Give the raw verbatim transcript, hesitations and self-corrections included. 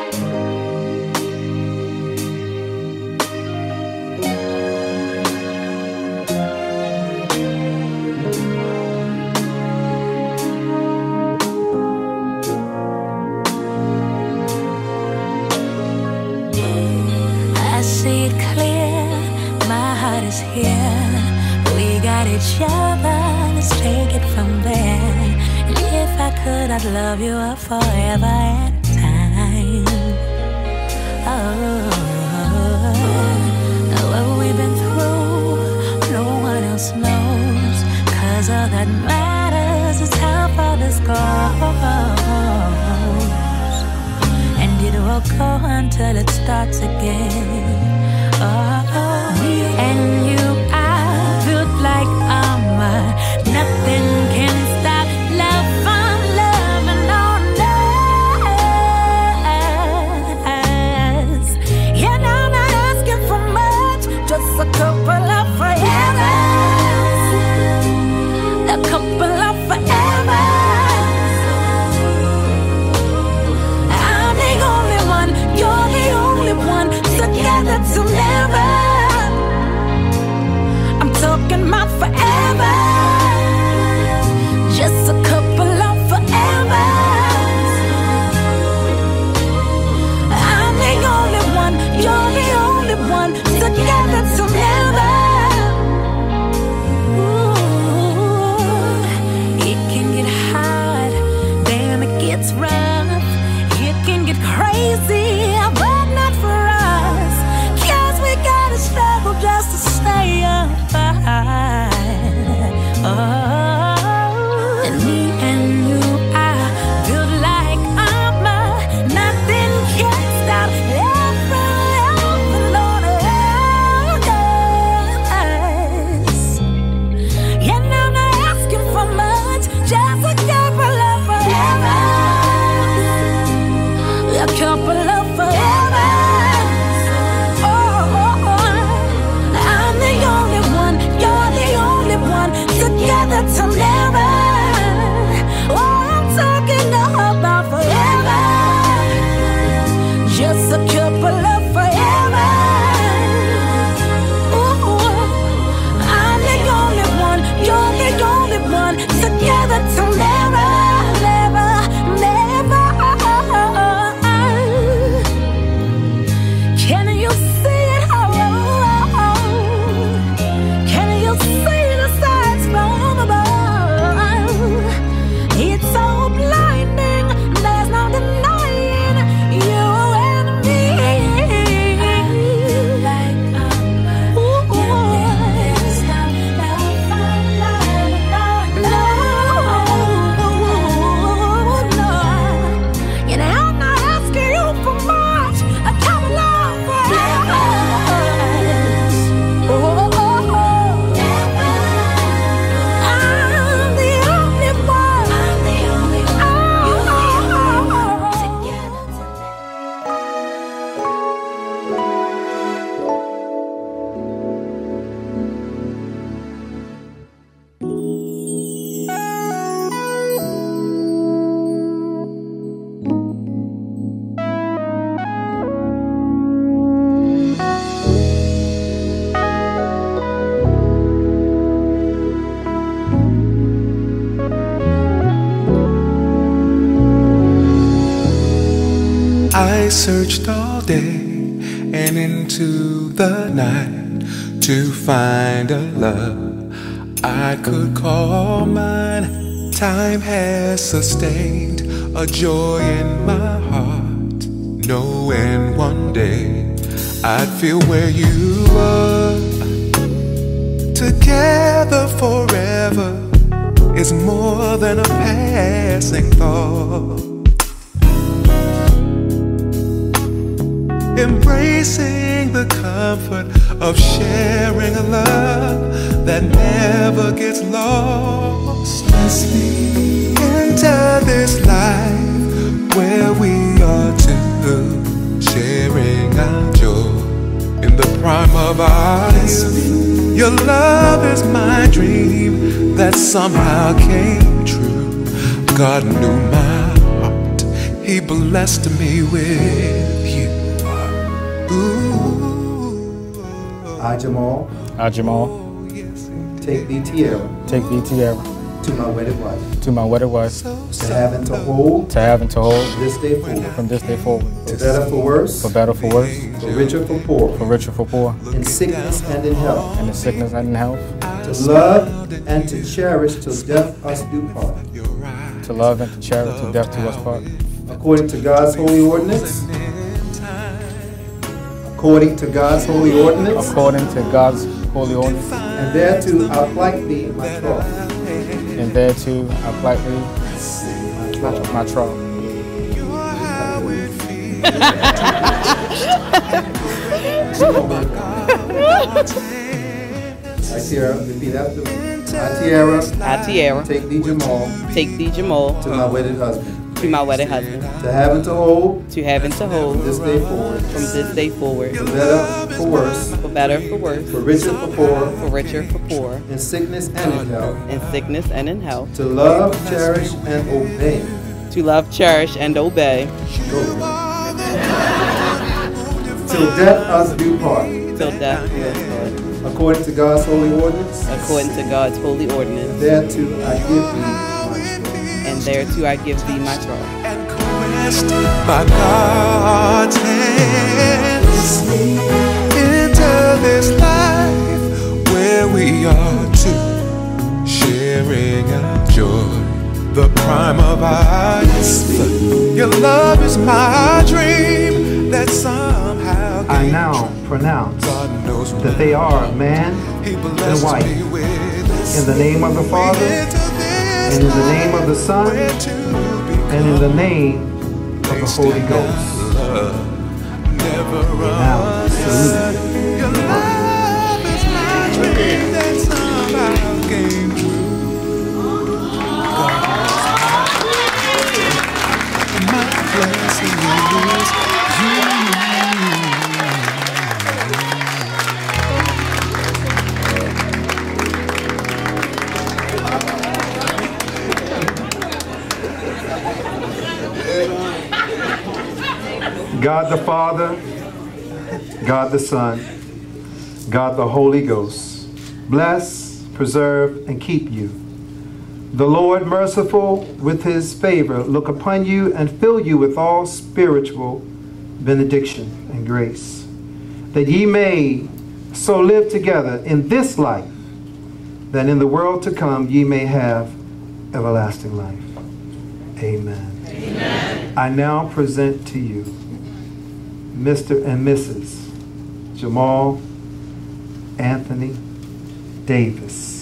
Each other, let's take it from there. And if I could, I'd love you up forever and time. Oh, what we've been through, no one else knows. Cause all that matters is how far this goes. And it will go until it starts again. Oh, and you, I feel like armor. Nothing can stop love from loving on us. Yeah, now I'm not asking for much, just a couple of forevers. A couple of forevers. I'm the only one, you're the only one, together till never. Talking about forever, just a couple of forevers. I'm the only one, you're the only one, together till never. Ooh, it can get hard, damn it gets rough. It can get crazy, but not for us. Cause we gotta struggle just to stay up. Oh, and me and you, I feel like armor. Nothing can stop love from us. Yeah, now I'm not asking for much, just a couple of forevers. A couple of forevers. Oh, oh, oh. I'm the only one, you're the only one, together till never. Oh, I'm talking about forever, just a couple of forever. Ooh, I'm the only one, you're the only one, together till never, never, never. Can you see it? Oh, can you see the signs from above? It's so blinding, there's no denying you and me. Like ooh, no, no. You know, I'm not asking you for much, a couple of forevers. Oh, I searched all day and into the night to find a love I could call mine. Time has sustained a joy in my heart, knowing one day I'd feel where you are. Together forever is more than a passing thought. Embracing the comfort of sharing a love that never gets lost. Let's enter this life where we are two, sharing our joy in the prime of our youth. Your love is my dream that somehow came true. God knew my heart, He blessed me with you. Ooh. I, Jamal, I, Jamal, take thee, Te-erra, take thee, Te-erra, to my wedded wife, to my wedded wife, to have and to hold, to have and to hold, this day forward, from this day forward, for better, for worse, for better, for worse, for richer, for poor, for richer, for poor, in sickness and in health, and in sickness and in health, to love and to cherish till death us do part, to love and to cherish till death to us part, according to God's holy ordinance, according to God's holy ordinance, according to God's holy ordinance, and thereto I plight thee my troth, and thereto I plight thee my, my troth. I, Te-erra, repeat after me. I, Te-erra, I, Te-erra, take thee, Jamal, take thee, Jamal, to my wedded husband, to my wedded husband, to have and to hold, to have and to hold, this day forward, from this day forward, for better, for worse, for better, for worse, for richer, for poor, for richer, for poor, in sickness and in health, in sickness and in health, to love, cherish, and obey. to love, cherish, and obey, Till death us do part, till death do us part, according to God's holy ordinance, according to God's holy ordinance, thereto I give thee my troth. and thereto I give thee my troth. And caressed by God's hands into this life where we are two, sharing and joy, the prime of our youth. Your love is my dream that somehow I now pronounce God knows that they are man He and blessed wife, me with this. in the name of the Father, and in the name of the Son, and in the name of the Holy Ghost. Now, salute. Your love is my dream that somehow came true. My blessing is you. God the Father, God the Son, God the Holy Ghost, bless, preserve, and keep you. The Lord, merciful with his favor, look upon you and fill you with all spiritual benediction and grace, that ye may so live together in this life, that in the world to come ye may have everlasting life. Amen. Amen. I now present to you Mister and Missus Jamal Anthony Davis.